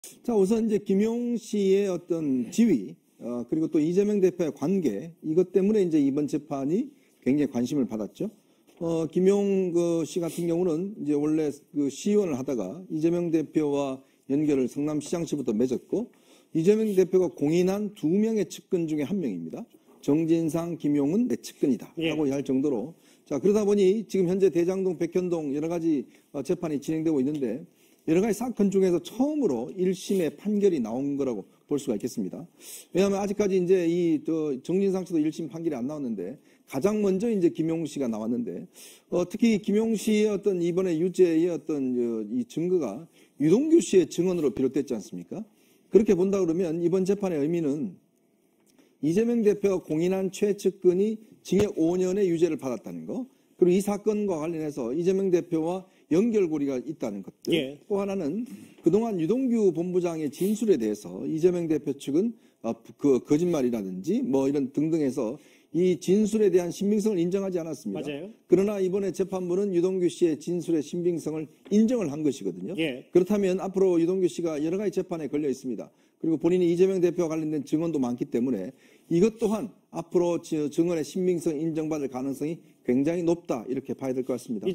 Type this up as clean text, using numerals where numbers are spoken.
자, 우선 이제 김용 씨의 어떤 지위, 그리고 또 이재명 대표의 관계, 이것 때문에 이제 이번 재판이 굉장히 관심을 받았죠. 김용 씨 같은 경우는 이제 원래 그 시의원을 하다가 이재명 대표와 연결을 성남시장시부터 맺었고, 이재명 대표가 공인한 2명의 측근 중에 1명입니다. 정진상, 김용은 내 측근이다 하고 할 정도로. 자, 그러다 보니 지금 현재 대장동, 백현동 여러 가지 재판이 진행되고 있는데, 여러 가지 사건 중에서 처음으로 1심의 판결이 나온 거라고 볼 수가 있겠습니다. 왜냐하면 아직까지 이제 정진상 씨도 1심 판결이 안 나왔는데, 가장 먼저 이제 김용 씨가 나왔는데, 특히 김용 씨의 어떤 이번에 유죄의 어떤 이 증거가 유동규 씨의 증언으로 비롯됐지 않습니까? 그렇게 본다 그러면 이번 재판의 의미는 이재명 대표가 공인한 최측근이 징역 5년의 유죄를 받았다는 거, 그리고 이 사건과 관련해서 이재명 대표와 연결고리가 있다는 것들. 또 하나는 그동안 유동규 본부장의 진술에 대해서 이재명 대표 측은 그 거짓말이라든지 뭐 이런 등등해서 이 진술에 대한 신빙성을 인정하지 않았습니다. 맞아요. 그러나 이번에 재판부는 유동규 씨의 진술의 신빙성을 인정을 한 것이거든요. 그렇다면 앞으로 유동규 씨가 여러 가지 재판에 걸려 있습니다. 그리고 본인이 이재명 대표와 관련된 증언도 많기 때문에 이것 또한 앞으로 증언의 신빙성 인정받을 가능성이 굉장히 높다, 이렇게 봐야 될 것 같습니다.